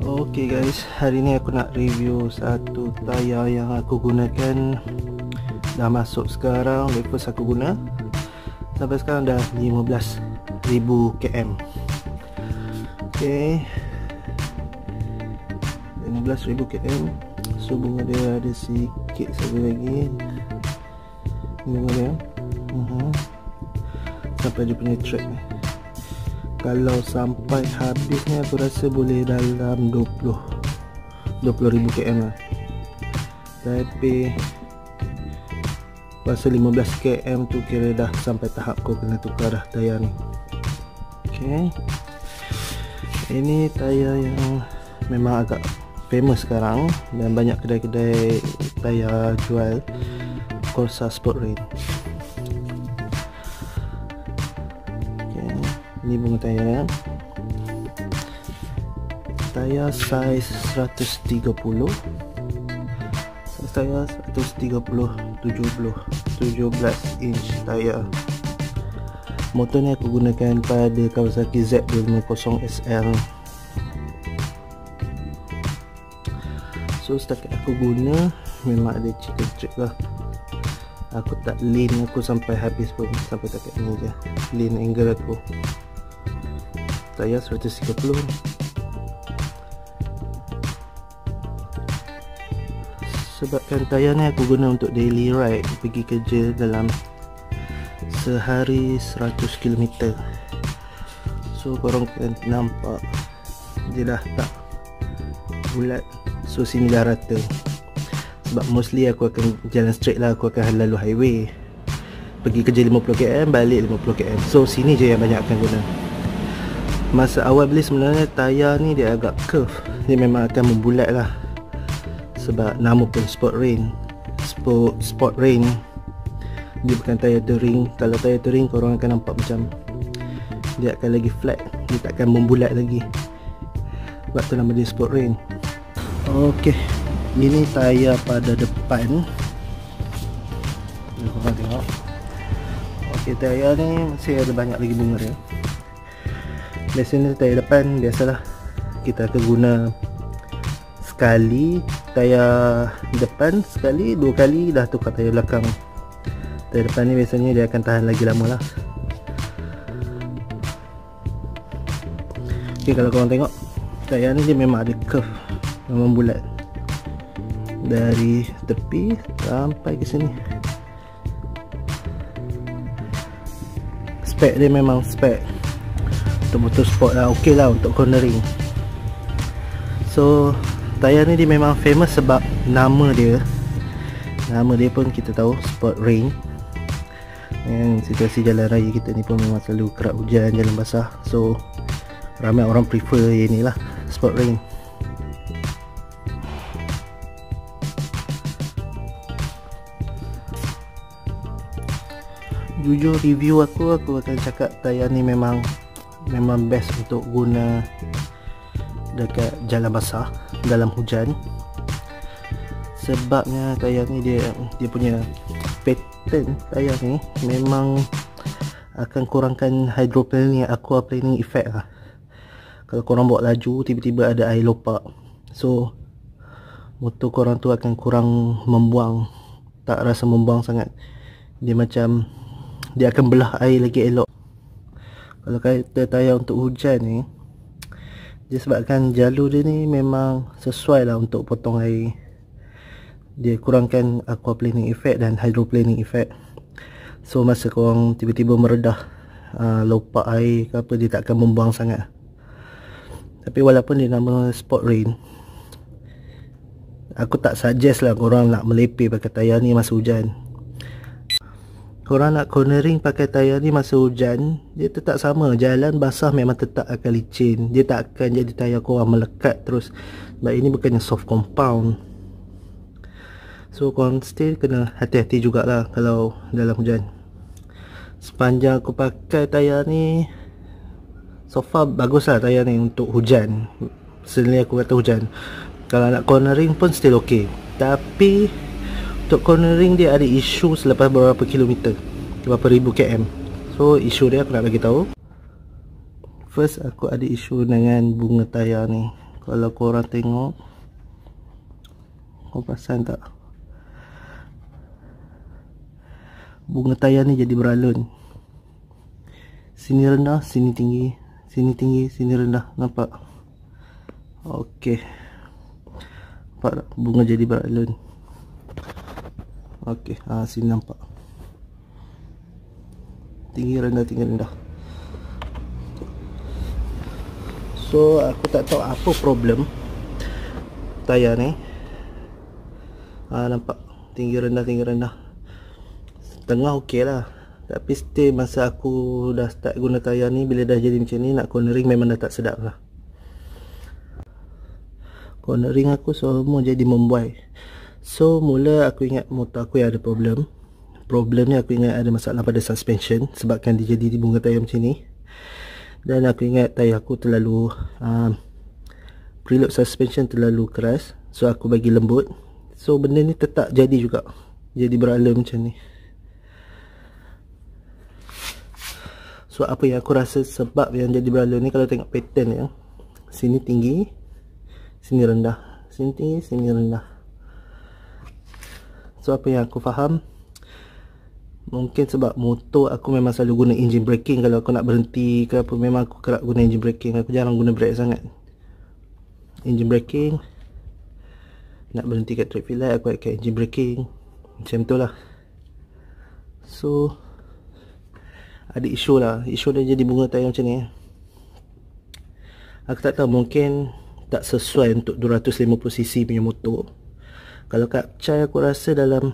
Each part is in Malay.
Okay guys, hari ni aku nak review satu tayar yang aku gunakan. Dah masuk sekarang, lepas aku guna sampai sekarang dah 15,000 km. Okay, 15,000 km. So bunga dia ada sikit saja lagi. Bunga dia sampai dia punya track ni. Kalau sampai habis ni aku rasa boleh dalam 20,000 km lah. Tapi rasa 15 km tu kira dah sampai tahap kau kena tukar dah tayar ni. Okay, ini tayar yang memang agak famous sekarang dan banyak kedai-kedai tayar jual. Corsa Sport Rain. Ini bunga tayar. Tayar saiz 130. Saiz tayar 130 17 inch tayar. Motor ni aku gunakan pada Kawasaki Z250 SL. So setakat aku guna memang ada chicken trick lah. Aku tak lean aku sampai habis pun, sampai takat ni je lean angle aku. Tayar 130. Sebabkan tayar ni aku guna untuk daily ride, pergi kerja dalam sehari 100 km. So korang kan nampak dia dah tak bulat. So sini dah rata. Sebab mostly aku akan jalan straight lah, aku akan lalu highway. Pergi kerja 50 km, balik 50 km. So sini je yang banyak akan guna. Masa awal beli sebenarnya tayar ni dia agak curve. Dia memang akan membulat lah. Sebab nama pun Sport Rain. Sport Rain. Dia bukan tayar touring. Kalau tayar touring korang akan nampak macam dia akan lagi flat. Dia tak akan membulat lagi. Sebab tu nama dia Sport Rain. Ok, ini tayar pada depan. Korang tengok. Ok, tayar ni masih ada banyak lagi bunga dia. Biasanya tayar depan biasalah kita akan guna sekali tayar depan, sekali, dua kali dah tukar tayar belakang. Tayar depan ni biasanya dia akan tahan lagi lama lah. Ok, kalau korang tengok tayar ni dia memang ada curve, memang bulat dari tepi sampai ke sini. Spek dia memang spek untuk motorsport lah, ok lah untuk cornering. So tayar ni dia memang famous sebab nama dia pun kita tahu, Sport Rain. Dan situasi jalan raya kita ni pun memang selalu kerap hujan, jalan basah. So ramai orang prefer yang ni lah, Sport Rain. Jujur review aku akan cakap tayar ni memang best untuk guna dekat jalan basah dalam hujan. Sebabnya tayar ni dia punya pattern tayar ni memang akan kurangkan hydroplaning, aquaplaning effect lah. Kalau korang bawa laju tiba-tiba ada air lopak, so motor korang tu akan kurang membuang, tak rasa membuang sangat. Dia macam dia akan belah air lagi elok. Kalau kata tayar untuk hujan ni, dia sebabkan jalur dia ni memang sesuai lah untuk potong air. Dia kurangkan aquaplaning effect dan hydroplaning effect. So masa korang tiba-tiba meredah lopak air ke apa, dia tak akan membuang sangat. Tapi walaupun dia nama Sport Rain, aku tak suggest lah korang nak melepeh pakai tayar ni masa hujan. Korang nak cornering pakai tayar ni masa hujan, dia tetap sama. Jalan basah memang tetap akan licin. Dia tak akan jadi tayar korang melekat terus. Sebab ini bukannya soft compound. So korang still kena hati-hati jugalah kalau dalam hujan. Sepanjang aku pakai tayar ni, so far bagus lah tayar ni untuk hujan. Selain aku kata hujan, kalau nak cornering pun still ok. Tapi untuk cornering dia ada isu selepas beberapa kilometer, berapa ribu km. So isu dia aku nak bagi tahu. First aku ada isu dengan bunga tayar ni. Kalau korang tengok, kau perasan tak, bunga tayar ni jadi beralun. Sini rendah, sini tinggi, sini tinggi, sini rendah. Nampak? Okey. Nampak tak? Bunga jadi beralun. Okey, sini nampak. Tinggi rendah, tinggi rendah. So aku tak tahu apa problem tayar ni. Nampak? Tinggi rendah, tinggi rendah. Tengah okey lah. Tapi still masa aku dah start guna tayar ni, bila dah jadi macam ni, nak cornering memang dah tak sedap lah. Cornering aku semua jadi membuai. So mula aku ingat motor aku yang ada problem. Problem ni aku ingat ada masalah pada suspension, sebabkan dia jadi bunga tayar macam ni. Dan aku ingat tayar aku terlalu preload suspension terlalu keras, so aku bagi lembut. So benda ni tetap jadi juga, jadi beralun macam ni. So apa yang aku rasa sebab yang jadi beralun ni, kalau tengok pattern ya, sini tinggi, sini rendah, sini tinggi, sini rendah. So apa yang aku faham, mungkin sebab motor aku memang selalu guna engine braking. Kalau aku nak berhenti ke apa, memang aku kerap guna engine braking. Aku jarang guna brake sangat. Engine braking, nak berhenti kat traffic light, aku pakai engine braking. Macam tu lah. So ada isu lah. Isu dia jadi bunga tayar macam ni. Aku tak tahu, mungkin tak sesuai untuk 250cc punya motor. Kalau kat Chai aku rasa dalam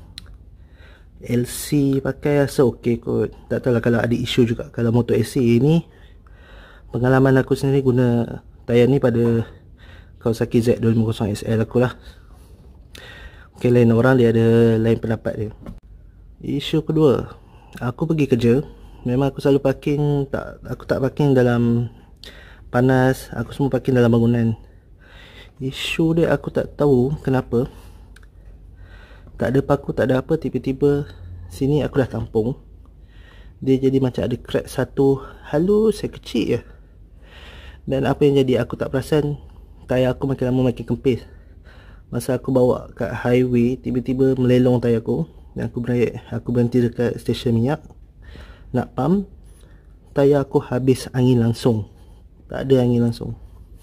LC pakai rasa okey kot. Tak tahulah kalau ada isu juga. Kalau motor AC ni, pengalaman aku sendiri guna tayar ni pada Kawasaki Z250 SL aku lah. Okay, lain orang dia ada lain pendapat dia. Isu kedua, aku pergi kerja, memang aku selalu parking, aku tak parking dalam panas, aku semua parking dalam bangunan. Isu dia aku tak tahu kenapa, tak ada paku, tak ada apa, tiba-tiba sini aku dah tampung, dia jadi macam ada crack satu halus, kecil je. Dan apa yang jadi, aku tak perasan tayar aku makin lama makin kempis. Masa aku bawa kat highway, tiba-tiba melelong tayar aku. Dan aku berhenti dekat stesen minyak nak pump. Tayar aku habis angin langsung, tak ada angin langsung.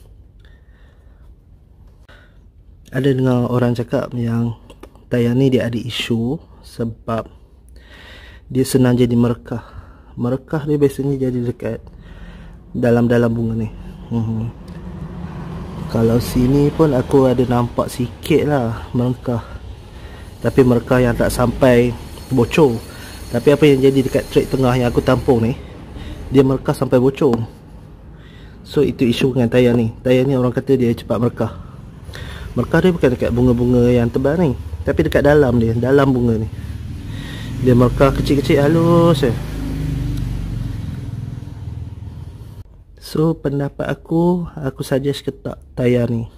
Ada dengar orang cakap yang tayar ni dia ada isu sebab dia senang jadi merekah. Merekah dia biasanya jadi dekat dalam-dalam bunga ni. Kalau sini pun aku ada nampak sikit lah merekah, tapi merekah yang tak sampai bocor. Tapi apa yang jadi dekat track tengah yang aku tampung ni, dia merekah sampai bocor. So itu isu dengan tayar ni. Tayar ni orang kata dia cepat merekah. Merekah dia bukan dekat bunga-bunga yang tebal ni, tapi dekat dalam dia, dalam bunga ni, dia merekah kecil-kecil halus je. So pendapat aku suggest ke tak tayar ni?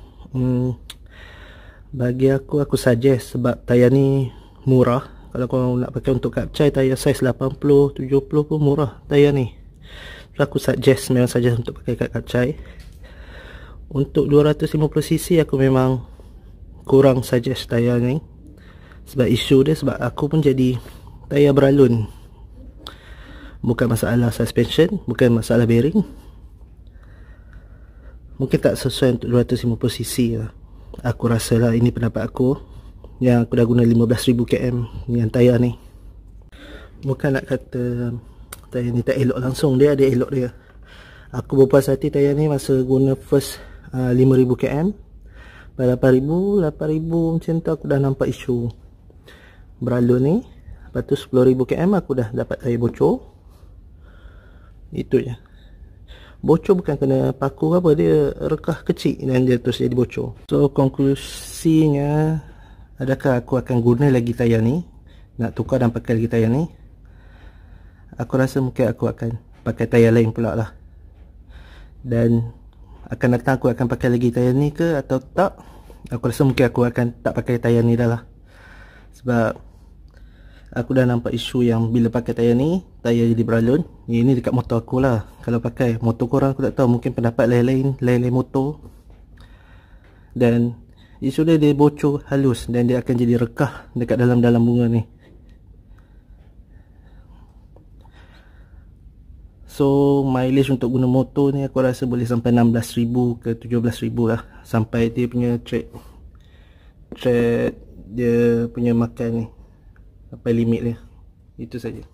Bagi aku suggest, sebab tayar ni murah. Kalau kau nak pakai untuk Kapcai, tayar saiz 80, 70 pun murah tayar ni. So aku suggest, memang suggest untuk pakai kat Kapcai. Untuk 250cc aku memang kurang suggest tayar ni, sebab isu dia, sebab aku pun jadi tayar beralun. Bukan masalah suspension, bukan masalah bearing, mungkin tak sesuai untuk 250cc lah. Aku rasa lah, ini pendapat aku, yang aku dah guna 15,000 km yang tayar ni. Bukan nak kata tayar ni tak elok langsung, dia ada elok dia. Aku berpuas hati tayar ni masa guna first 5,000 km. Pada 8,000 macam tu aku dah nampak isu beralun ni. Lepas tu 10,000 km aku dah dapat tayar bocor. Itu je. Bocor bukan kena paku apa, dia rekah kecil dan dia terus jadi bocor. So konklusinya, adakah aku akan guna lagi tayar ni, nak tukar dan pakai lagi tayar ni? Aku rasa mungkin aku akan pakai tayar lain pula lah. Dan akan datang aku akan pakai lagi tayar ni ke atau tak, aku rasa mungkin aku akan tak pakai tayar ni dah lah. Sebab aku dah nampak isu yang bila pakai tayar ni, tayar jadi beralun. Ini dekat motor aku lah. Kalau pakai motor korang aku tak tahu, mungkin pendapat lain-lain motor. Dan sudah dia bocor halus dan dia akan jadi rekah dekat dalam bunga ni. So mileage untuk guna motor ni aku rasa boleh sampai 16,000 ke 17,000 lah, sampai dia punya trade dia punya makan ni sampai limit dia. Itu saja.